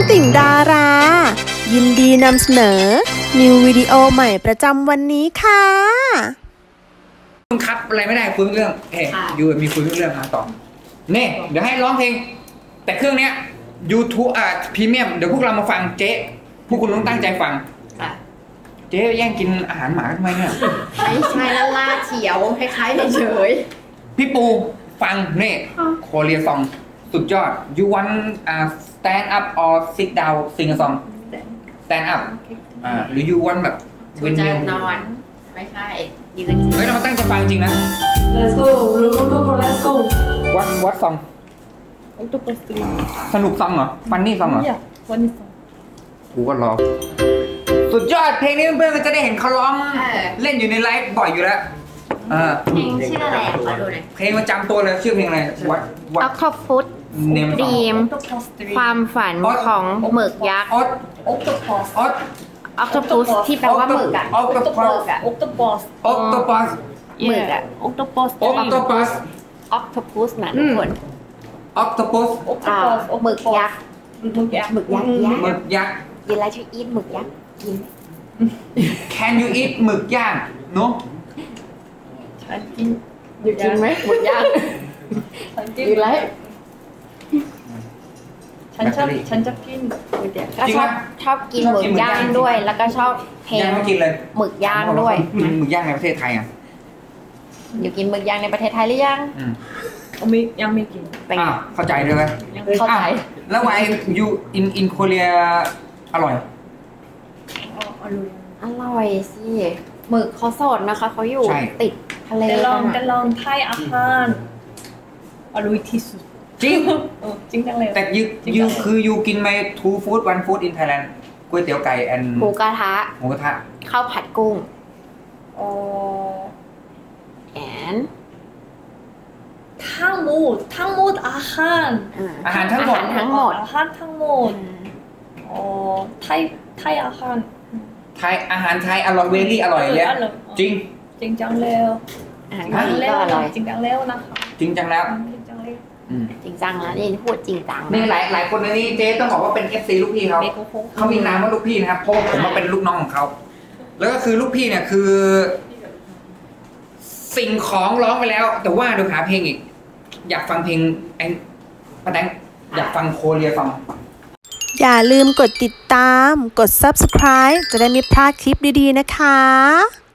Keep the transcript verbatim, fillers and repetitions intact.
ติ่งดารายินดีนำเสนอนิววิดีโอใหม่ประจำวันนี้ค่ะครับอะไรไม่ได้คุยเรื่องเฮ้ยยูมีคุยเรื่องมาต่อเน่เดี๋ยวให้ร้องเพลงแต่เครื่องเนี้ย YouTube อ่ะพรีเมียมเดี๋ยวพวกเรามาฟังเจ๊พวกคุณต้องตั้งใจฟังเจ๊แย่งกินอาหารหมาทำไมเนี่ยไม่ใช่ละล่าเฉียวคล้ายๆเฉยๆพี่ปูฟังเน่โคเรียซองสุดยอด you want uh, stand up or sit down sing a song stand up อ่าหรือ you want แบบเวนจะนอนไม่ใช่ยืนเฮ้ยเรามาตั้งใจฟังจริงนะ let's go let's go what what song สนุกซองเหรอฟันนี่ซองเหรอฟันนี่ซองกูก็รอสุดยอดเพลงนี้เพื่อนๆก็จะได้เห็นเขาร้องเล่นอยู่ในไลฟ์บ่อยอยู่แล้วเพลงชื่ออะไรอ่ะขอดูหน่อยเพลงประจำตัวเลยชื่อเพลงอะไรวัดวัดออคโตปัสดีมความฝันของหมึกยักษ์ออคโอคโตปัสออคโตปัสที่แปลว่าหมึกอ่ะออคโตปัสโอคโตปัสออคโตปัสหมึกอ่ะโอคโตปัสออคโตปัสออคโตปัสนะทุกคนออคโตปัสหมึกยักษ์หมึกยักษ์หมึกยักษ์หมึกยักษ์กินอะไรช่วยอีทหมึกยักษ์กิน Can you eat หมึกย่าง no ฉันกินอยู่กินไหมหมึกย่างอยู่ไรฉันชอบฉันจะกินหมึกย่างก็ชอบชอบกินหมึกย่างด้วยแล้วก็ชอบเพลงหมึกย่างด้วยหมึกย่างในประเทศไทยอ่ะอยู่กินหมึกย่างในประเทศไทยหรือยังมียังไม่กินอ้าวเข้าใจเลยไหมเข้าใจแล้วไว้ you in in Korea อร่อยอร่อยสิหมึกเขาสดนะคะเขาอยู่ติดทะเลแต่ลองแต่ลองไทยอาหารอร่อยที่สุดจริงจริงจังเลยแต่ยูยูคือยูกินไหม two food one food in Thailand ก๋วยเตี๋ยวไก่ and หมูกระทะหมูกระทะข้าวผัดกุ้งอ๋อ and ทั้งหมดทั้งหมดอาหารอาหารทั้งหมดทั้งหมดอาหารทั้งหมดอ๋อไทยไทยอาหารไทยอาหารไทยอร่อยเวลี่อร่อยเลยจริงจริงจังแล้วอาหารไทยก็อร่อยจริงจังแล้วนะคะจริงจังแล้วจริงจังเลยจริงจังแล้วนี่พูดจริงจังนี่หลายหลายคนในนี้เจ๊ต้องบอกว่าเป็น เอฟ ซี ลูกพี่เขาเขามีนามว่าลูกพี่นะครับเพราะผมมาเป็นลูกน้องของเขาแล้วก็คือลูกพี่เนี่ยคือสิ่งของร้องไปแล้วแต่ว่าเดี๋ยวหาเพลงอีกอยากฟังเพลงไอ้ป้าแดงอยากฟังโคเรียฟังอย่าลืมกดติดตามกด ซับสไครบ์ จะได้ไม่พลาดคลิปดีๆนะคะ